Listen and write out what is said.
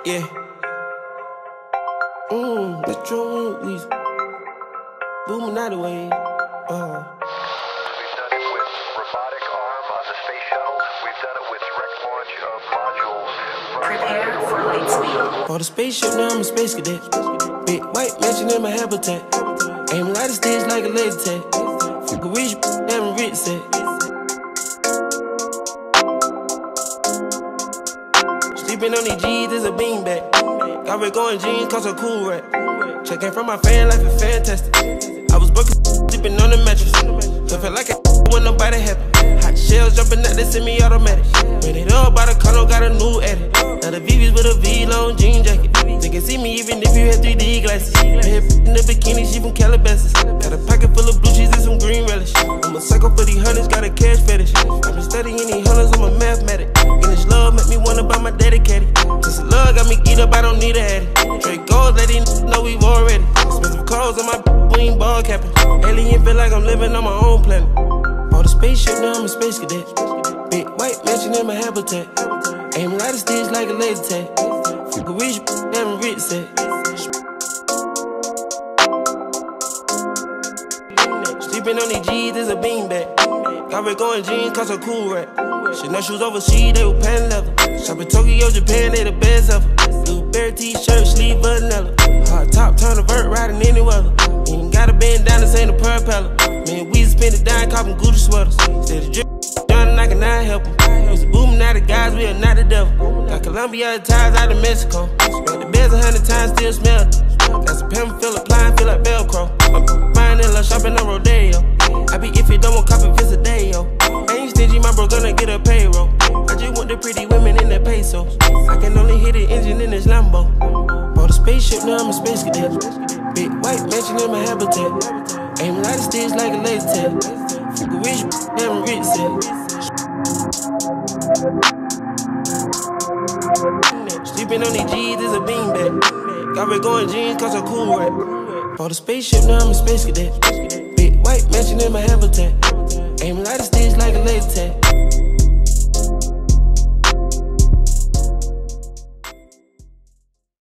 Yeah. Metro Weezy. Booming out the way. We've done it with robotic arm on the space shuttle. We've done it with direct launch of modules. Prepare for light speed. For the spaceship, now I'm a space cadet. Big white mansion in my habitat. Aim light stage like a laser tag. Fuck a rich, having rich set. Sleeping on these G's is a beanbag. Got red going jeans, cause a cool rat. Checking from my fan life is fantastic. I was broken, sleeping on the mattress. Felt like a when nobody happy. Hot shells jumping out, they semi-automatic. Ran it up by the condo, got a new edit. Now the VV's with a V-long jean jacket. They can see me even if you had 3D glasses. Head in the bikini, she from Calabasas. Got a pocket full of blue cheese and some green relish. I'm a psycho for these hundreds, got a cash fetish. I've been studying these hundreds, I'm a mathematic. And this love make me wanna buy my daddy caddy. Since the love got me geeked up, I don't need a addy. Straight gold, let these know we've already. Expensive clothes on my we ain't ball capping. Alien feel like I'm living on my own planet. On the spaceship, now I'm a space cadet. Big white mansion in my habitat. Aim light a stage like a laser tag. Fuck a rich, having rich set. Sleeping on these G's is a beanbag. Got red going jeans, cause a cool rat. Chanel shoes overseas, they were pan leather. Shop in Tokyo, Japan, they the best ever. Blueberry t-shirt, sleeve vanilla. Hard top, turn a vert, riding any weather. Ain't gotta bend down, this ain't a propeller. Man, we spend it down, copping Gucci sweaters. Said the drip, John, I cannot help him. Used to booming out the guys, we are not the devil. Got Colombia ties out of Mexico. Spent the beds 100 times, still smell it. Got some pimp, feel applying, feel like Velcro. I'm buying in love, shopping on Rodeo. I be if you don't want copy, visit a day, yo. Ain't stingy, my bro gonna get a payroll. I just want the pretty women in the pesos. I can only hit the engine in this Lambo. Bought a spaceship, now I'm a space cadet. Big white mansion in my habitat. Aim light stage like a laser tag. Fuck a rich, having rich set. Sleeping on these G's is a beanbag. Got red going jeans, cause a cool rat. Bought a spaceship, now I'm a space cadet. Big white mansion in my habitat. Aim light stage like a laser tag.